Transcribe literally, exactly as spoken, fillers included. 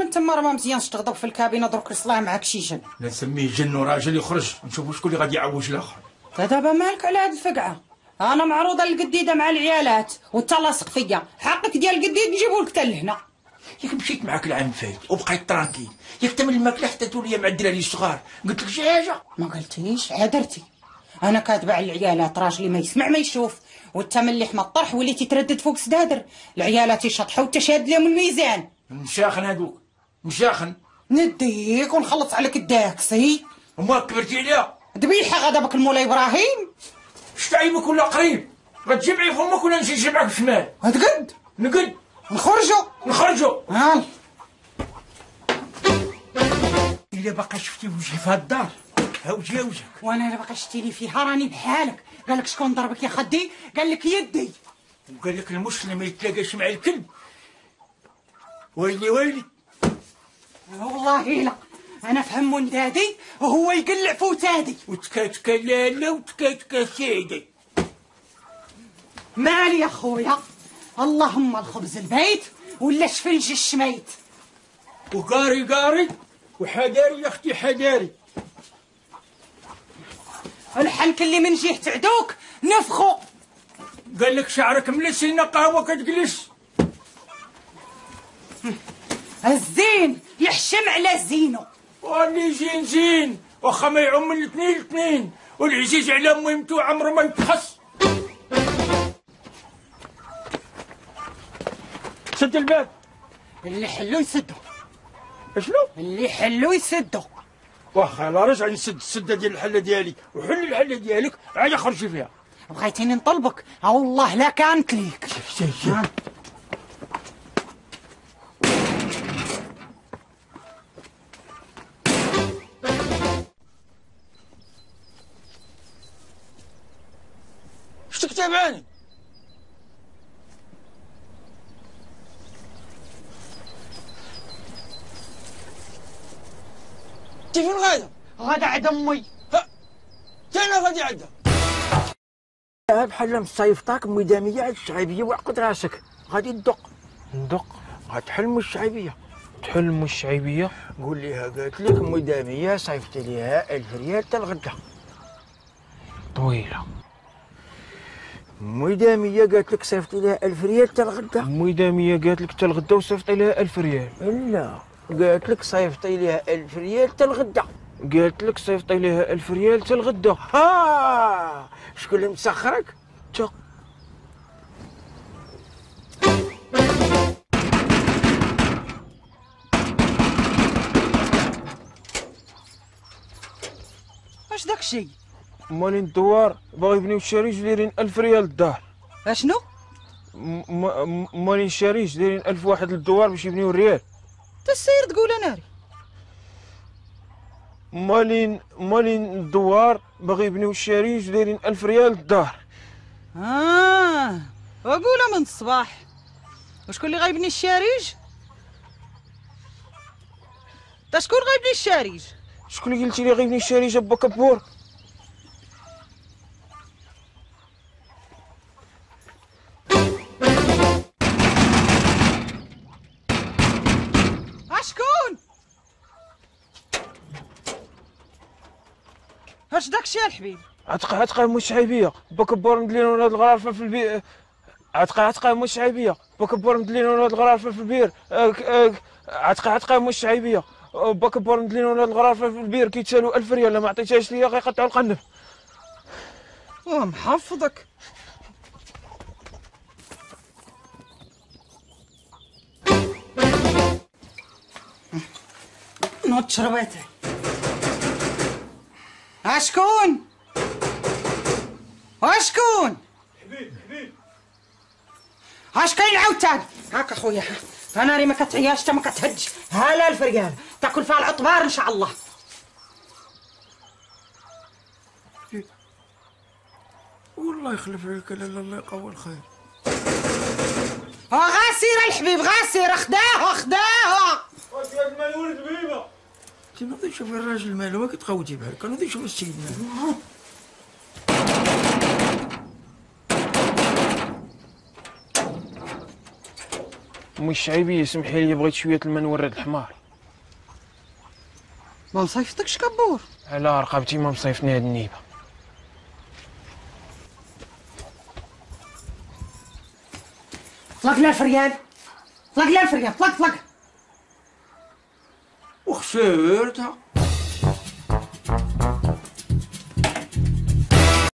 تما راه ما مزيانش تغضب في الكابينه درك رصلاه معاك شي جن. لا نسميه جن وراجل يخرج نشوفوا شكون اللي غادي يعوج الاخر. انت دابا مالك على هاد الفقعه؟ انا معروضه للقديده مع العيالات وانت لاصق فيا، حقك ديال القديد نجيبو لك حتى لهنا. ياك مشيت معاك العام فايت وبقيت ترانكي، ياك تمن الماكله حتى تولي مع الدراري الصغار، قلت لك شي حاجه؟ ما قلتيش عذرتي. انا كاتبه على العيالات راجلي ما يسمع ما يشوف، وانت ملي حمى الطرح وليتي تردد فوق سدادر، العيالات يشطحوا وانت شاد لهم الميزان. مشاخن هادوك مشاخن. نديك ونخلص عليك الداكسي. وما كبرتي عليها ذبيحه غدا بك المولاي ابراهيم. شتعيبك ولا قريب غتجمعي فمك ولا نمشي نجمعك في الشمال؟ هتقد نقد نخرجوا نخرجوا. ها الا باقا شفتي وجهي في هاد الدار ها وجهي وجهك. وانا الا باقا شتيني فيها راني بحالك. قال لك شكون ضربك يا خدي؟ قال لك يدي. وقال لك المسلم ما يتلاقاش مع الكلب. ويلي ويلي. والله لا انا فهم ندادي وهو يقلع فوتادي. وتكاتكا لالا وتكاتكا سيدي. مالي يا خويا، اللهم الخبز البيت ولا شفنج الشميت. وقاري قاري وحداري يا اختي حداري. الحنك اللي من جهه عدوك نفخو. قال لك شعرك ملسينا قهوه كتجلس. الزين يحشم على زينو. واللي زين زين واخا ما يعم الاثنين الاثنين، والعزيز على ميمتو عمره ما يتخص. سد الباب. اللي حلو يسدو. شنو؟ اللي حلو يسدو. واخا لا رجع نسد السده ديال الحله ديالي وحل الحله ديالك عاد خرجي فيها. بغيتيني نطلبك؟ ها والله لا كانت ليك. شوف شوف شتك تابعني؟ انت فين غادا؟ غدا عند امي. ها انا غادي عندها. بحال مصيفطاك مداميه على الشعيبيه وعقد راسك غادي تدق. ندق غتحلم الشعيبيه. تحلم الشعيبيه. قول ليها قالت لك مداميه صيفط ليها ألف ريال حتى الغدا. طويله. مداميه قالت لك صيفط ليها ألف ريال حتى الغدا. مداميه قالت لك حتى الغدا وصيفط لها ألف ريال. لا قالت لك صيفطي ليها ألف ريال حتى الغدا. قالت لك صيفطي لها ألف ريال حتى الغدا. ها شكون اللي مسخرك؟ انت. واش داك الشيء؟ مالين الدوار باغي يبنيو الشريج دايرين ألف ريال الدار. اشنو؟ مالين الشريج دايرين ألف واحد للدوار باش يبنيو الريال. انت السير تقول ناري. مالين مالين الدوار باغي يبنيو الشريج دايرين ألف ريال الدار. اه وقولها من الصباح. وشكون اللي غيبني الشريج؟ تا شكون غيبني الشريج؟ شكون اللي قلتي لي غيبني الشريج با كبور؟ اشكون؟ اش داكشي الحبيب؟ عتقى عتقى مو الشعيبيه با كبور مدلين هاد الغرافه في البير. عتقى عتقى مو الشعيبيه با كبور مدلين هاد الغرافه في البير. عتقى عتقى مو الشعيبيه با كبور مدلين هاد الغرافه في البير كيتسالوا ألف ريال ما عطيتهاش ليا غيقطعوا القنب. ومحفظك. نوض شرباتي. اشكون؟ اشكون؟ حبيب حبيب اش كاين عاوتاني؟ هاك اخويا انا ري ما كتعياش تا ما كتهدش. هلا الفريال تاكل فيها العطبار ان شاء الله. والله يخلف عليك لالا الله يقوي الخير. ها غاسيره الحبيب غاسيره خداها خداها. واش هاد المال ولد بهيمه؟ انت ما غاديش تشوفي الراجل مالو ما كتقوتي بحال هكا، غادي تشوفي السيد مالو. امي الشعيبيه سمحي لي بغيت شويه الماء نورد الحمار. ما مصيفطكش كبور. على رقبتي ما مصيفطني هاد النيبه. طلق لها الفريال، طلق لها الفريال، طلق طلق. وخسرتها.